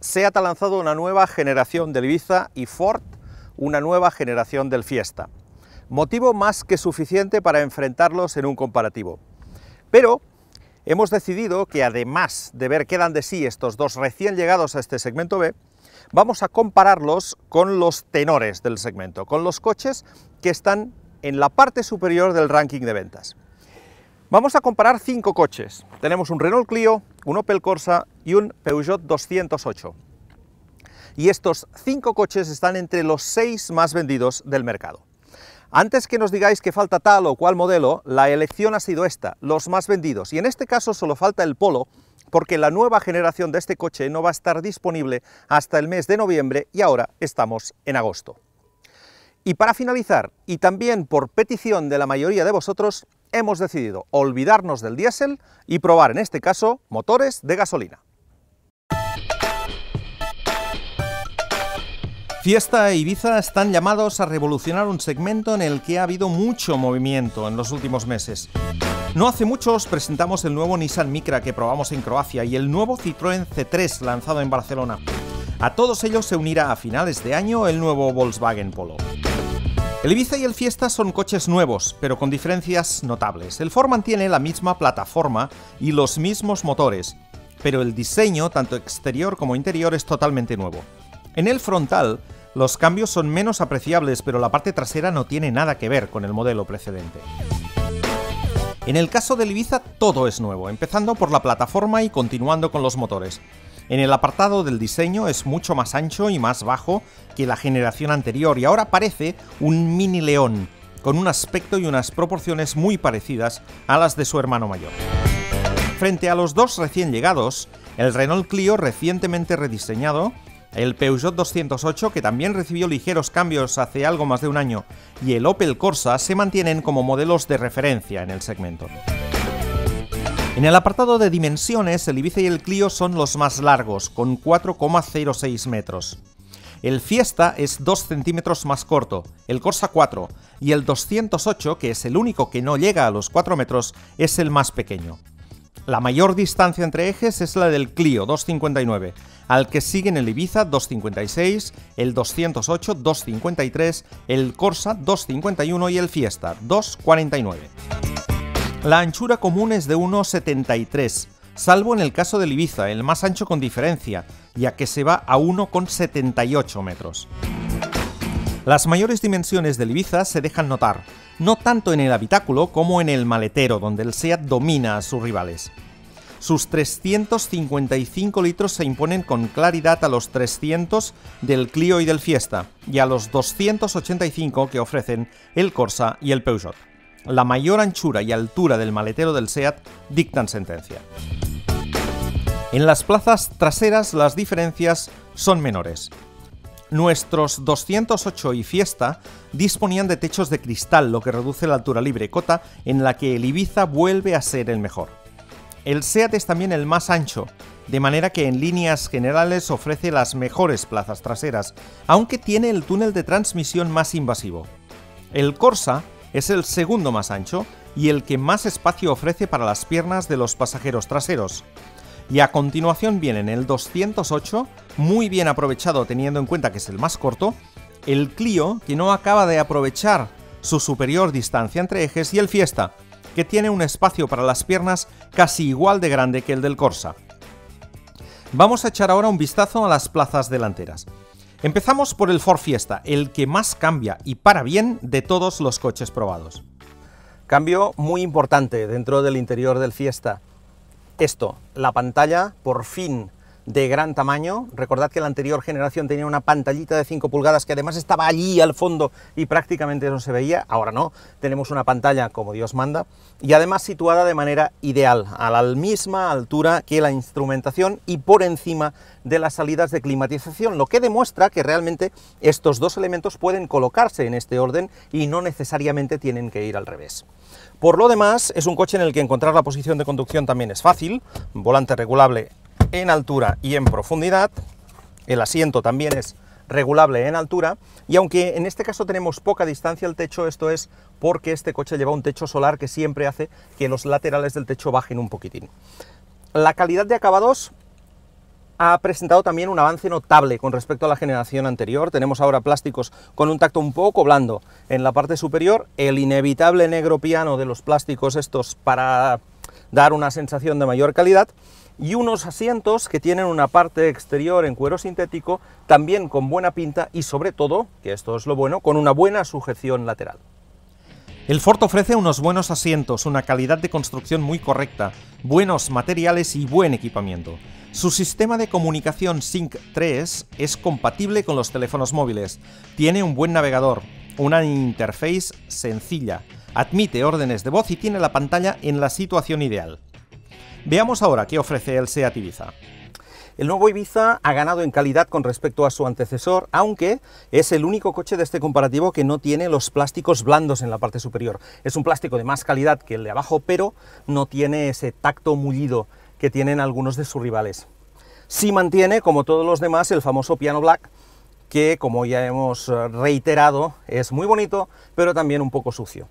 SEAT ha lanzado una nueva generación del Ibiza y Ford una nueva generación del Fiesta. Motivo más que suficiente para enfrentarlos en un comparativo. Pero hemos decidido que además de ver qué dan de sí estos dos recién llegados a este segmento B, vamos a compararlos con los tenores del segmento, con los coches que están en la parte superior del ranking de ventas. Vamos a comparar 5 coches. Tenemos un Renault Clio, un Opel Corsa y un Peugeot 208. Y estos 5 coches están entre los 6 más vendidos del mercado. Antes que nos digáis que falta tal o cual modelo, la elección ha sido esta, los más vendidos. Y en este caso solo falta el Polo, porque la nueva generación de este coche no va a estar disponible hasta el mes de noviembre y ahora estamos en agosto. Y para finalizar, y también por petición de la mayoría de vosotros, hemos decidido olvidarnos del diésel y probar en este caso motores de gasolina. Fiesta e Ibiza están llamados a revolucionar un segmento en el que ha habido mucho movimiento en los últimos meses. No hace mucho os presentamos el nuevo Nissan Micra que probamos en Croacia y el nuevo Citroën C3 lanzado en Barcelona. A todos ellos se unirá a finales de año el nuevo Volkswagen Polo. El Ibiza y el Fiesta son coches nuevos, pero con diferencias notables. El Ford mantiene la misma plataforma y los mismos motores, pero el diseño, tanto exterior como interior, es totalmente nuevo. En el frontal, los cambios son menos apreciables, pero la parte trasera no tiene nada que ver con el modelo precedente. En el caso del Ibiza, todo es nuevo, empezando por la plataforma y continuando con los motores. En el apartado del diseño es mucho más ancho y más bajo que la generación anterior y ahora parece un mini León, con un aspecto y unas proporciones muy parecidas a las de su hermano mayor. Frente a los dos recién llegados, el Renault Clio recientemente rediseñado, el Peugeot 208, que también recibió ligeros cambios hace algo más de un año, y el Opel Corsa se mantienen como modelos de referencia en el segmento. En el apartado de dimensiones, el Ibiza y el Clio son los más largos, con 4,06 metros. El Fiesta es 2 centímetros más corto, el Corsa 4, y el 208, que es el único que no llega a los 4 metros, es el más pequeño. La mayor distancia entre ejes es la del Clio, 2,59, al que siguen el Ibiza, 2,56, el 208, 2,53, el Corsa, 2,51 y el Fiesta, 2,49. La anchura común es de 1,73, salvo en el caso del Ibiza, el más ancho con diferencia, ya que se va a 1,78 metros. Las mayores dimensiones del Ibiza se dejan notar, no tanto en el habitáculo como en el maletero, donde el SEAT domina a sus rivales. Sus 355 litros se imponen con claridad a los 300 del Clio y del Fiesta, y a los 285 que ofrecen el Corsa y el Peugeot. La mayor anchura y altura del maletero del SEAT dictan sentencia. En las plazas traseras las diferencias son menores. Nuestros 208 y Fiesta disponían de techos de cristal, lo que reduce la altura libre, cota en la que el Ibiza vuelve a ser el mejor. El SEAT es también el más ancho, de manera que en líneas generales ofrece las mejores plazas traseras, aunque tiene el túnel de transmisión más invasivo. El Corsa es el segundo más ancho y el que más espacio ofrece para las piernas de los pasajeros traseros. Y a continuación vienen el 208, muy bien aprovechado teniendo en cuenta que es el más corto, el Clio, que no acaba de aprovechar su superior distancia entre ejes, y el Fiesta, que tiene un espacio para las piernas casi igual de grande que el del Corsa. Vamos a echar ahora un vistazo a las plazas delanteras. Empezamos por el Ford Fiesta, el que más cambia y para bien de todos los coches probados. Cambio muy importante dentro del interior del Fiesta. Esto, la pantalla por fin de gran tamaño. Recordad que la anterior generación tenía una pantallita de 5 pulgadas que además estaba allí al fondo y prácticamente no se veía. Ahora no, tenemos una pantalla como Dios manda y además situada de manera ideal, a la misma altura que la instrumentación y por encima de las salidas de climatización, lo que demuestra que realmente estos dos elementos pueden colocarse en este orden y no necesariamente tienen que ir al revés. Por lo demás, es un coche en el que encontrar la posición de conducción también es fácil, volante regulable en altura y en profundidad, el asiento también es regulable en altura, y aunque en este caso tenemos poca distancia al techo, esto es porque este coche lleva un techo solar que siempre hace que los laterales del techo bajen un poquitín. La calidad de acabados ha presentado también un avance notable con respecto a la generación anterior. Tenemos ahora plásticos con un tacto un poco blando en la parte superior, el inevitable negro piano de los plásticos estos para dar una sensación de mayor calidad, y unos asientos que tienen una parte exterior en cuero sintético, también con buena pinta y sobre todo, que esto es lo bueno, con una buena sujeción lateral. El Ford ofrece unos buenos asientos, una calidad de construcción muy correcta, buenos materiales y buen equipamiento. Su sistema de comunicación Sync 3 es compatible con los teléfonos móviles, tiene un buen navegador, una interface sencilla, admite órdenes de voz y tiene la pantalla en la situación ideal. Veamos ahora qué ofrece el SEAT Ibiza. El nuevo Ibiza ha ganado en calidad con respecto a su antecesor, aunque es el único coche de este comparativo que no tiene los plásticos blandos en la parte superior. Es un plástico de más calidad que el de abajo, pero no tiene ese tacto mullido que tienen algunos de sus rivales. Sí mantiene, como todos los demás, el famoso piano black, que, como ya hemos reiterado, es muy bonito, pero también un poco sucio.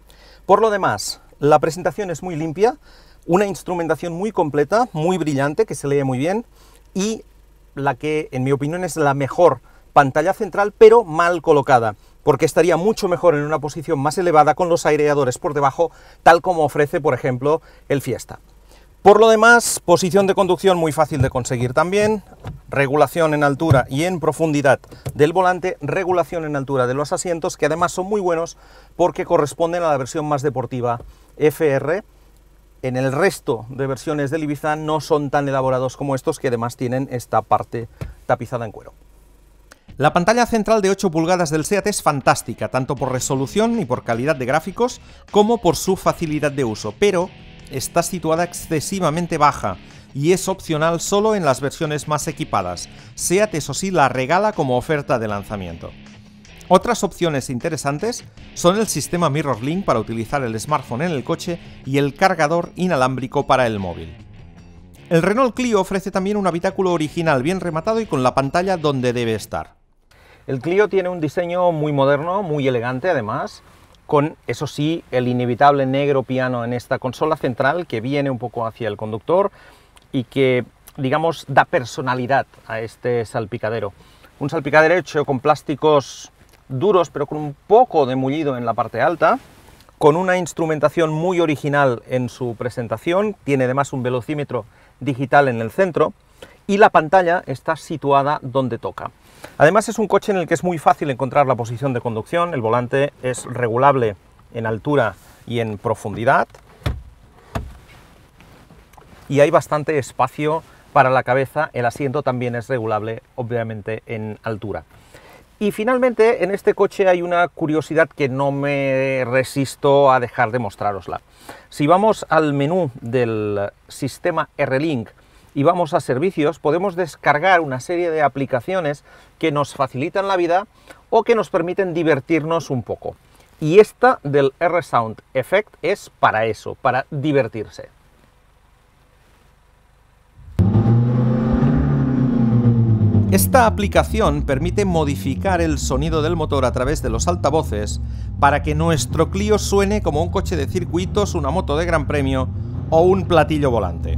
Por lo demás, la presentación es muy limpia, una instrumentación muy completa, muy brillante, que se lee muy bien, y la que, en mi opinión, es la mejor pantalla central, pero mal colocada, porque estaría mucho mejor en una posición más elevada con los aireadores por debajo, tal como ofrece, por ejemplo, el Fiesta. Por lo demás, posición de conducción muy fácil de conseguir también, regulación en altura y en profundidad del volante, regulación en altura de los asientos, que además son muy buenos porque corresponden a la versión más deportiva FR. En el resto de versiones del Ibiza no son tan elaborados como estos, que además tienen esta parte tapizada en cuero. La pantalla central de 8 pulgadas del SEAT es fantástica, tanto por resolución y por calidad de gráficos, como por su facilidad de uso, pero está situada excesivamente baja y es opcional solo en las versiones más equipadas. SEAT, eso sí, la regala como oferta de lanzamiento. Otras opciones interesantes son el sistema MirrorLink para utilizar el smartphone en el coche y el cargador inalámbrico para el móvil. El Renault Clio ofrece también un habitáculo original bien rematado y con la pantalla donde debe estar. El Clio tiene un diseño muy moderno, muy elegante además, con, eso sí, el inevitable negro piano en esta consola central que viene un poco hacia el conductor y que, digamos, da personalidad a este salpicadero. Un salpicadero hecho con plásticos duros, pero con un poco de mullido en la parte alta, con una instrumentación muy original en su presentación, tiene además un velocímetro digital en el centro, y la pantalla está situada donde toca. Además es un coche en el que es muy fácil encontrar la posición de conducción, el volante es regulable en altura y en profundidad, y hay bastante espacio para la cabeza, el asiento también es regulable, obviamente, en altura. Y finalmente, en este coche hay una curiosidad que no me resisto a dejar de mostrárosla. Si vamos al menú del sistema R-Link y vamos a servicios, podemos descargar una serie de aplicaciones que nos facilitan la vida o que nos permiten divertirnos un poco. Y esta del R-Sound Effect es para eso, para divertirse. Esta aplicación permite modificar el sonido del motor a través de los altavoces para que nuestro Clio suene como un coche de circuitos, una moto de gran premio o un platillo volante.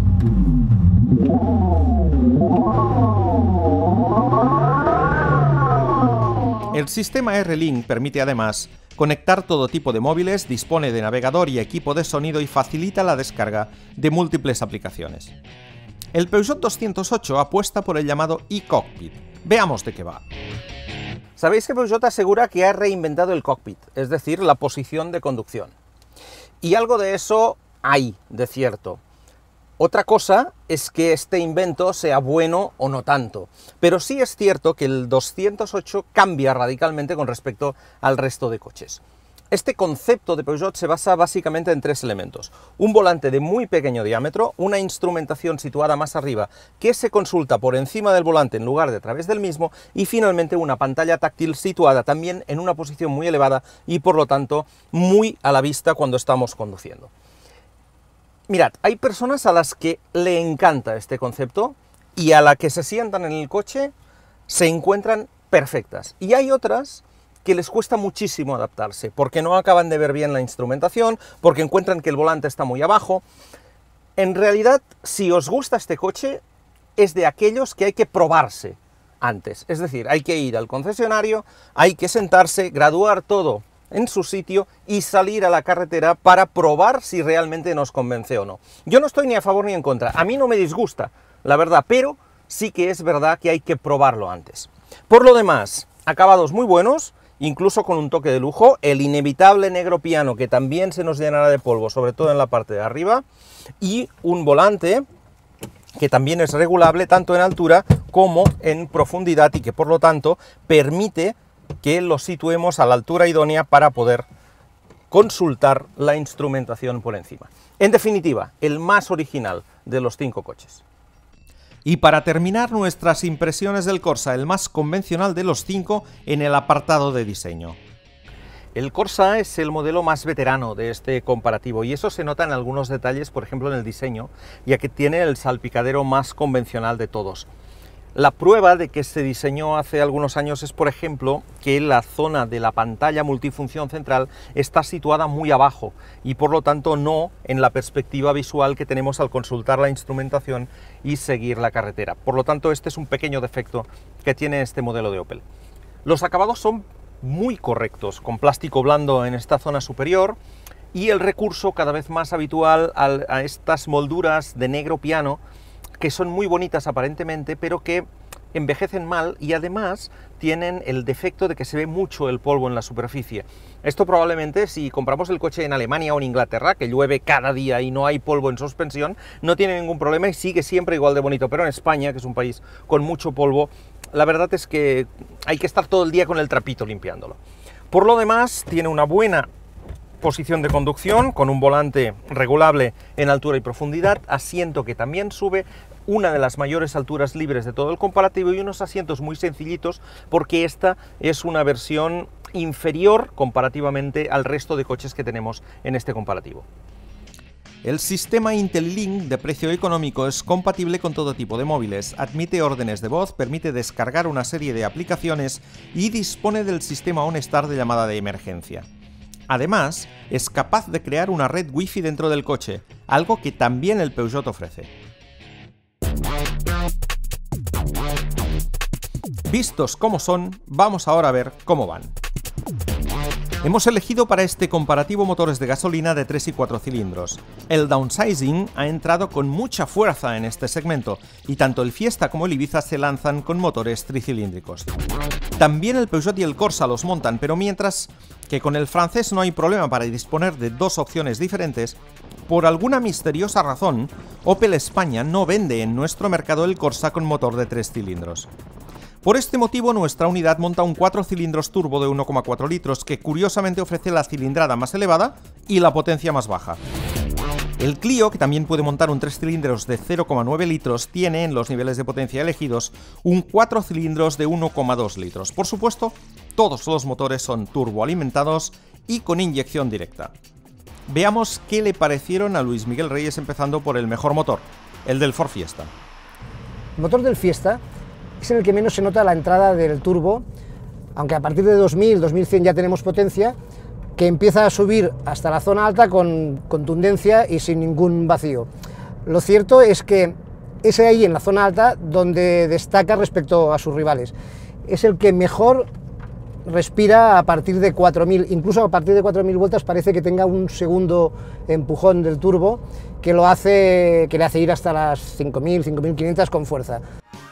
El sistema R-Link permite además conectar todo tipo de móviles, dispone de navegador y equipo de sonido y facilita la descarga de múltiples aplicaciones. El Peugeot 208 apuesta por el llamado e-cockpit. Veamos de qué va. Sabéis que Peugeot asegura que ha reinventado el cockpit, es decir, la posición de conducción. Y algo de eso hay, de cierto. Otra cosa es que este invento sea bueno o no tanto, pero sí es cierto que el 208 cambia radicalmente con respecto al resto de coches. Este concepto de Peugeot se basa básicamente en tres elementos: un volante de muy pequeño diámetro, una instrumentación situada más arriba que se consulta por encima del volante en lugar de a través del mismo, y finalmente una pantalla táctil situada también en una posición muy elevada y por lo tanto muy a la vista cuando estamos conduciendo. Mirad, hay personas a las que le encanta este concepto y a la que se sientan en el coche se encuentran perfectas, y hay otras que les cuesta muchísimo adaptarse, porque no acaban de ver bien la instrumentación, porque encuentran que el volante está muy abajo. En realidad, si os gusta este coche, es de aquellos que hay que probarse antes. Es decir, hay que ir al concesionario, hay que sentarse, graduar todo en su sitio y salir a la carretera para probar si realmente nos convence o no. Yo no estoy ni a favor ni en contra, a mí no me disgusta, la verdad, pero sí que es verdad que hay que probarlo antes. Por lo demás, acabados muy buenos, incluso con un toque de lujo, el inevitable negro piano que también se nos llenará de polvo, sobre todo en la parte de arriba, y un volante que también es regulable tanto en altura como en profundidad y que por lo tanto permite que lo situemos a la altura idónea para poder consultar la instrumentación por encima. En definitiva, el más original de los 5 coches. Y para terminar nuestras impresiones del Corsa, el más convencional de los 5 en el apartado de diseño. El Corsa es el modelo más veterano de este comparativo y eso se nota en algunos detalles, por ejemplo en el diseño, ya que tiene el salpicadero más convencional de todos. La prueba de que se diseñó hace algunos años es, por ejemplo, que la zona de la pantalla multifunción central está situada muy abajo y por lo tanto no en la perspectiva visual que tenemos al consultar la instrumentación y seguir la carretera. Por lo tanto, este es un pequeño defecto que tiene este modelo de Opel. Los acabados son muy correctos, con plástico blando en esta zona superior y el recurso cada vez más habitual a estas molduras de negro piano que son muy bonitas aparentemente, pero que envejecen mal y además tienen el defecto de que se ve mucho el polvo en la superficie. Esto probablemente, si compramos el coche en Alemania o en Inglaterra, que llueve cada día y no hay polvo en suspensión, no tiene ningún problema y sigue siempre igual de bonito, pero en España, que es un país con mucho polvo, la verdad es que hay que estar todo el día con el trapito limpiándolo. Por lo demás, tiene una buena posición de conducción, con un volante regulable en altura y profundidad, asiento que también sube, una de las mayores alturas libres de todo el comparativo y unos asientos muy sencillitos porque esta es una versión inferior comparativamente al resto de coches que tenemos en este comparativo. El sistema IntelliLink de precio económico es compatible con todo tipo de móviles, admite órdenes de voz, permite descargar una serie de aplicaciones y dispone del sistema OnStar de llamada de emergencia. Además, es capaz de crear una red Wi-Fi dentro del coche, algo que también el Peugeot ofrece. Vistos como son, vamos ahora a ver cómo van. Hemos elegido para este comparativo motores de gasolina de 3 y 4 cilindros. El downsizing ha entrado con mucha fuerza en este segmento y tanto el Fiesta como el Ibiza se lanzan con motores tricilíndricos. También el Peugeot y el Corsa los montan, pero mientras que con el francés no hay problema para disponer de dos opciones diferentes, por alguna misteriosa razón, Opel España no vende en nuestro mercado el Corsa con motor de 3 cilindros. Por este motivo, nuestra unidad monta un 4 cilindros turbo de 1,4 litros que curiosamente ofrece la cilindrada más elevada y la potencia más baja. El Clio, que también puede montar un 3 cilindros de 0,9 litros, tiene en los niveles de potencia elegidos un 4 cilindros de 1,2 litros. Por supuesto, todos los motores son turboalimentados y con inyección directa. Veamos qué le parecieron a Luis Miguel Reyes, empezando por el mejor motor, el del Ford Fiesta. El motor del Fiesta es en el que menos se nota la entrada del turbo, aunque a partir de 2000, 2100 ya tenemos potencia, que empieza a subir hasta la zona alta con contundencia y sin ningún vacío. Lo cierto es que es ahí en la zona alta donde destaca respecto a sus rivales. Es el que mejor respira a partir de 4000, incluso a partir de 4000 vueltas parece que tenga un segundo empujón del turbo que le hace ir hasta las 5000, 5500 con fuerza.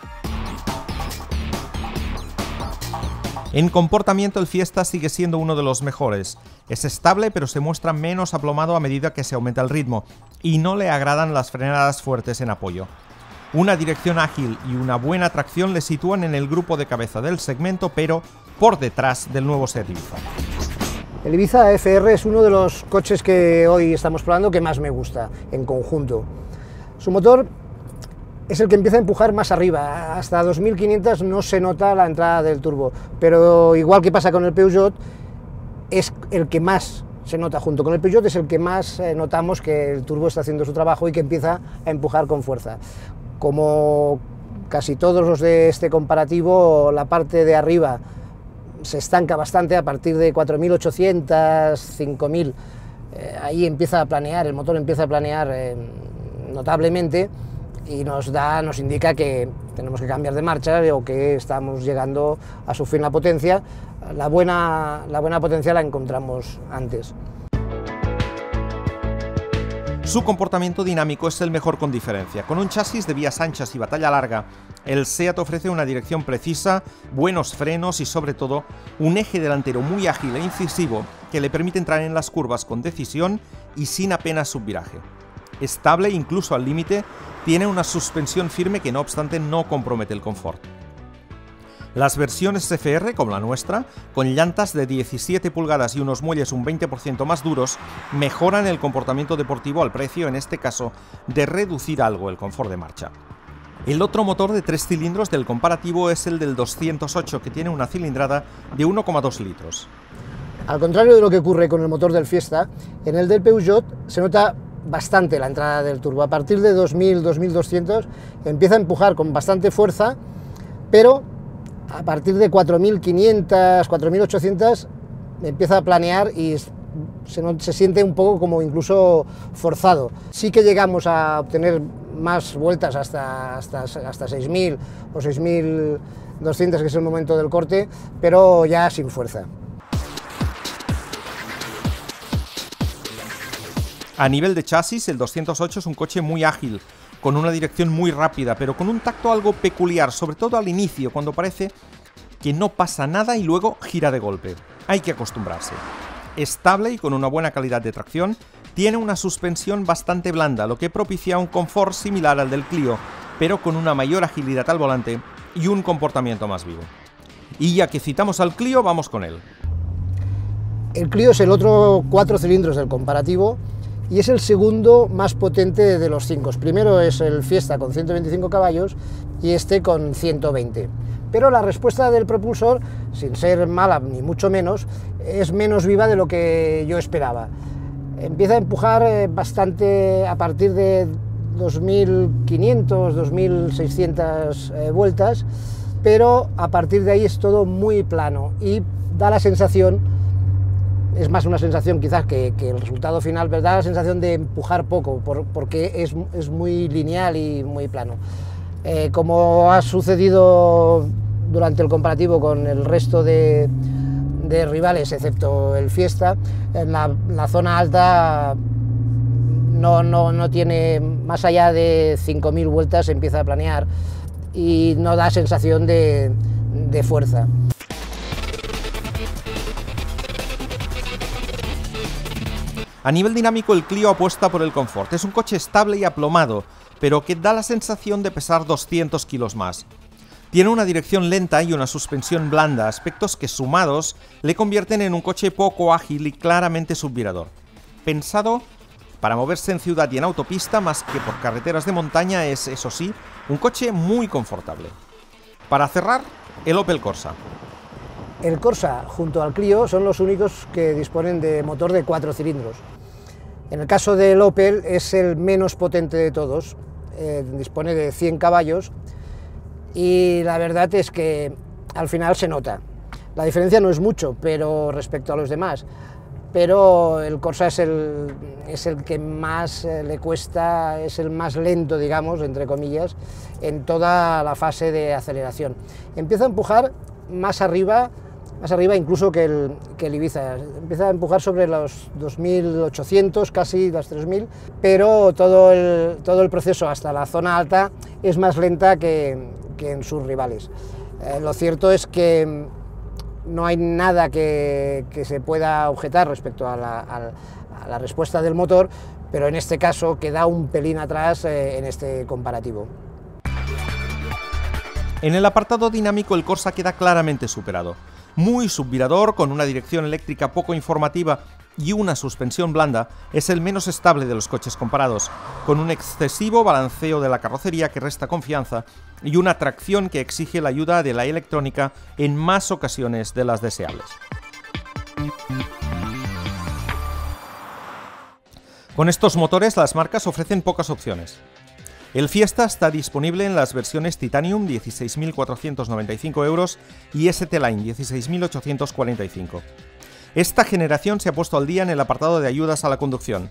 En comportamiento el Fiesta sigue siendo uno de los mejores. Es estable pero se muestra menos aplomado a medida que se aumenta el ritmo y no le agradan las frenadas fuertes en apoyo. Una dirección ágil y una buena tracción le sitúan en el grupo de cabeza del segmento, pero por detrás del nuevo Seat Ibiza. El Ibiza FR es uno de los coches que hoy estamos probando que más me gusta en conjunto. Su motor es el que empieza a empujar más arriba, hasta 2500 no se nota la entrada del turbo, pero igual que pasa con el Peugeot, es el que más se nota, junto con el Peugeot es el que más notamos que el turbo está haciendo su trabajo y que empieza a empujar con fuerza. Como casi todos los de este comparativo, la parte de arriba se estanca bastante a partir de 4800, 5000, ahí empieza a planear, el motor empieza a planear notablemente, y nos indica que tenemos que cambiar de marcha o que estamos llegando a su fin la potencia. La buena potencia la encontramos antes. Su comportamiento dinámico es el mejor con diferencia. Con un chasis de vías anchas y batalla larga, el SEAT ofrece una dirección precisa, buenos frenos y sobre todo un eje delantero muy ágil e incisivo que le permite entrar en las curvas con decisión y sin apenas subviraje. Estable incluso al límite, tiene una suspensión firme que no obstante no compromete el confort. Las versiones FR, como la nuestra, con llantas de 17 pulgadas y unos muelles un 20% más duros, mejoran el comportamiento deportivo al precio, en este caso, de reducir algo el confort de marcha. El otro motor de 3 cilindros del comparativo es el del 208, que tiene una cilindrada de 1,2 litros. Al contrario de lo que ocurre con el motor del Fiesta, en el del Peugeot se nota bastante la entrada del turbo. A partir de 2000-2200 empieza a empujar con bastante fuerza, pero a partir de 4.500, 4.800 empieza a planear y se siente un poco como incluso forzado. Sí que llegamos a obtener más vueltas hasta 6.000 o 6.200, que es el momento del corte, pero ya sin fuerza. A nivel de chasis, el 208 es un coche muy ágil, con una dirección muy rápida, pero con un tacto algo peculiar, sobre todo al inicio, cuando parece que no pasa nada y luego gira de golpe. Hay que acostumbrarse. Estable y con una buena calidad de tracción, tiene una suspensión bastante blanda, lo que propicia un confort similar al del Clio, pero con una mayor agilidad al volante y un comportamiento más vivo. Y ya que citamos al Clio, vamos con él. El Clio es el otro 4 cilindros del comparativo y es el segundo más potente de los 5. Primero es el Fiesta con 125 caballos y este con 120. Pero la respuesta del propulsor, sin ser mala ni mucho menos, es menos viva de lo que yo esperaba. Empieza a empujar bastante a partir de 2.500, 2.600 vueltas, pero a partir de ahí es todo muy plano y da la sensación, es más una sensación quizás que el resultado final, pero da la sensación de empujar poco, porque es muy lineal y muy plano. Como ha sucedido durante el comparativo con el resto de rivales, excepto el Fiesta, en la zona alta no tiene, más allá de 5.000 vueltas, empieza a planear y no da sensación de fuerza. A nivel dinámico, el Clio apuesta por el confort. Es un coche estable y aplomado, pero que da la sensación de pesar 200 kilos más. Tiene una dirección lenta y una suspensión blanda, aspectos que sumados le convierten en un coche poco ágil y claramente subvirador. Pensado para moverse en ciudad y en autopista más que por carreteras de montaña, es, eso sí, un coche muy confortable. Para cerrar, el Opel Corsa. El Corsa junto al Clio son los únicos que disponen de motor de 4 cilindros. En el caso del Opel es el menos potente de todos, dispone de 100 caballos y la verdad es que al final se nota. La diferencia no es mucho, pero respecto a los demás, pero el Corsa es el que más le cuesta, es el más lento, digamos, entre comillas, en toda la fase de aceleración. Empieza a empujar más arriba incluso que el Ibiza, empieza a empujar sobre los 2.800, casi las 3.000, pero todo el proceso hasta la zona alta es más lenta que en sus rivales. Lo cierto es que no hay nada que se pueda objetar respecto a la respuesta del motor, pero en este caso queda un pelín atrás en este comparativo. En el apartado dinámico, el Corsa queda claramente superado. Muy subvirador, con una dirección eléctrica poco informativa y una suspensión blanda, es el menos estable de los coches comparados, con un excesivo balanceo de la carrocería que resta confianza y una tracción que exige la ayuda de la electrónica en más ocasiones de las deseables. Con estos motores, las marcas ofrecen pocas opciones. El Fiesta está disponible en las versiones Titanium, 16.495 € y ST-Line, 16.845. Esta generación se ha puesto al día en el apartado de ayudas a la conducción.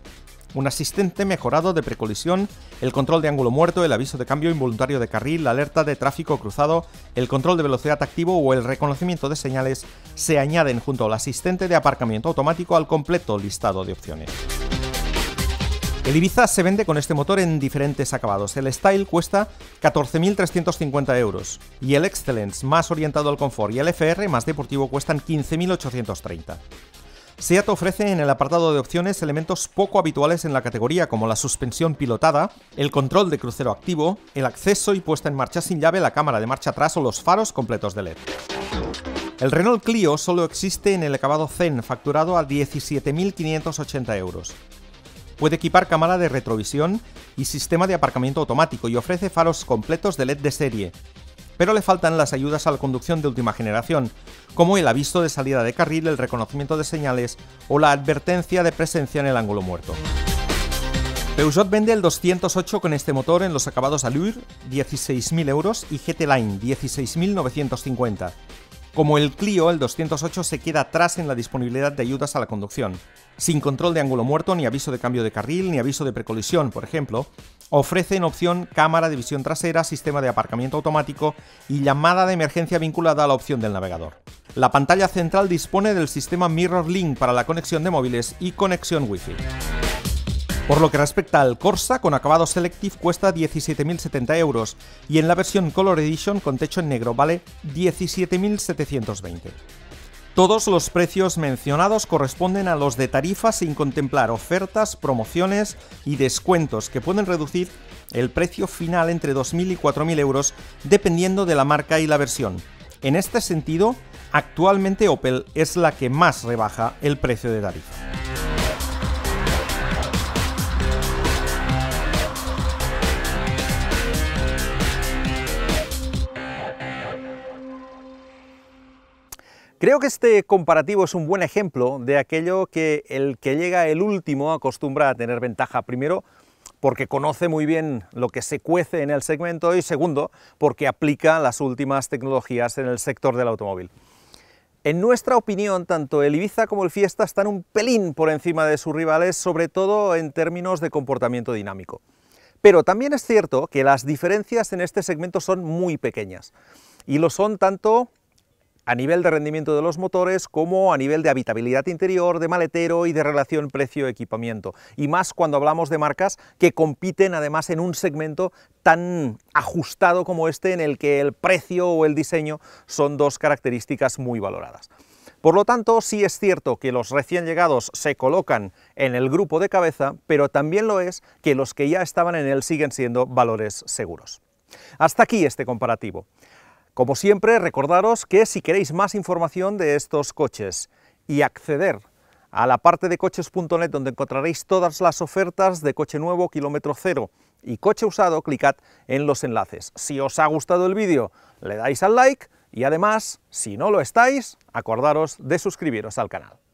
un asistente mejorado de precolisión, el control de ángulo muerto, el aviso de cambio involuntario de carril, la alerta de tráfico cruzado, el control de velocidad activo o el reconocimiento de señales se añaden junto al asistente de aparcamiento automático al completo listado de opciones. El Ibiza se vende con este motor en diferentes acabados. El Style cuesta 14.350 euros y el Excellence, más orientado al confort, y el FR, más deportivo, cuestan 15.830. SEAT ofrece en el apartado de opciones elementos poco habituales en la categoría, como la suspensión pilotada, el control de crucero activo, el acceso y puesta en marcha sin llave, la cámara de marcha atrás o los faros completos de LED. El Renault Clio solo existe en el acabado Zen, facturado a 17.580 euros. Puede equipar cámara de retrovisión y sistema de aparcamiento automático y ofrece faros completos de LED de serie, pero le faltan las ayudas a la conducción de última generación, como el aviso de salida de carril, el reconocimiento de señales o la advertencia de presencia en el ángulo muerto. Peugeot vende el 208 con este motor en los acabados Allure, 16.000 euros, y GT Line, 16.950. Como el Clio, el 208 se queda atrás en la disponibilidad de ayudas a la conducción. Sin control de ángulo muerto, ni aviso de cambio de carril, ni aviso de precolisión, por ejemplo, ofrece en opción cámara de visión trasera, sistema de aparcamiento automático y llamada de emergencia vinculada a la opción del navegador. La pantalla central dispone del sistema Mirror Link para la conexión de móviles y conexión Wi-Fi. Por lo que respecta al Corsa, con acabado Selective cuesta 17.070 euros y en la versión Color Edition con techo en negro vale 17.720. Todos los precios mencionados corresponden a los de tarifa sin contemplar ofertas, promociones y descuentos que pueden reducir el precio final entre 2.000 y 4.000 euros dependiendo de la marca y la versión. En este sentido, actualmente Opel es la que más rebaja el precio de tarifa. Creo que este comparativo es un buen ejemplo de aquello que el que llega el último acostumbra a tener ventaja. Primero, porque conoce muy bien lo que se cuece en el segmento, y segundo, porque aplica las últimas tecnologías en el sector del automóvil. En nuestra opinión, tanto el Ibiza como el Fiesta están un pelín por encima de sus rivales, sobre todo en términos de comportamiento dinámico. Pero también es cierto que las diferencias en este segmento son muy pequeñas, y lo son tanto a nivel de rendimiento de los motores como a nivel de habitabilidad interior, de maletero y de relación precio-equipamiento. Y más cuando hablamos de marcas que compiten además en un segmento tan ajustado como este, en el que el precio o el diseño son dos características muy valoradas. Por lo tanto, sí es cierto que los recién llegados se colocan en el grupo de cabeza, pero también lo es que los que ya estaban en él siguen siendo valores seguros. Hasta aquí este comparativo. Como siempre, recordaros que si queréis más información de estos coches y acceder a la parte de coches.net, donde encontraréis todas las ofertas de coche nuevo, kilómetro cero y coche usado, clicad en los enlaces. Si os ha gustado el vídeo, le dais al like y además, si no lo estáis, acordaros de suscribiros al canal.